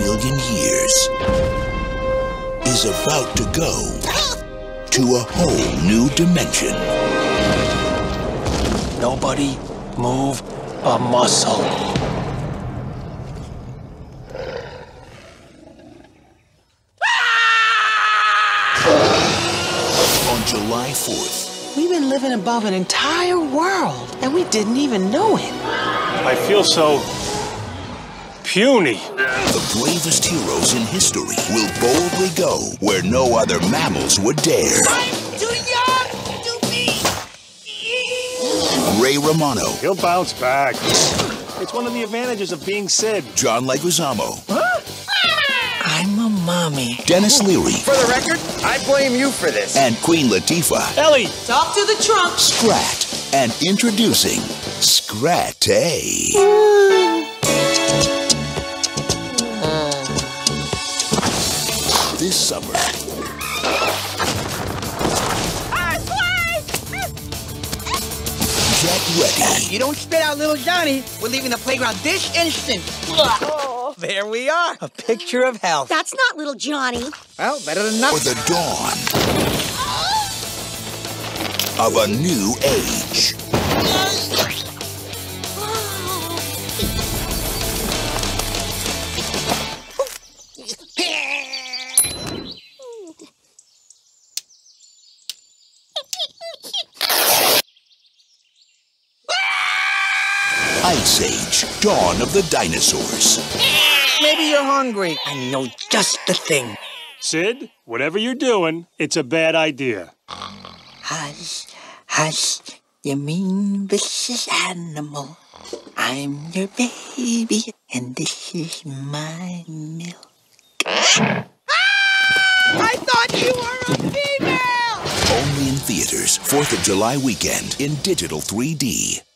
million years is about to go to a whole new dimension. Nobody move a muscle. On July 4th, We've been living above an entire world, and we didn't even know it. I feel so puny. the bravest heroes in history will boldly go where no other mammals would dare. I'm too young to be. Ray Romano, He'll bounce back. It's one of the advantages of being Sid. John Leguizamo, I'm a mommy. Dennis Leary, For the record, I blame you for this. and Queen Latifah. Ellie! Talk to the trunk. Scrat, and introducing Scrat-A. This summer, get ready. You don't spit out little Johnny, we're leaving the playground this instant. There we are, a picture of health. That's not little Johnny. Well, better than For nothing. the dawn of a new age. Ice Age, Dawn of the Dinosaurs. Maybe you're hungry. I know just the thing. Sid, whatever you're doing, it's a bad idea. Hush, hush, you mean vicious animal. I'm your baby, and this is my milk. I thought you were a female! Only in theaters, 4th of July weekend in digital 3D.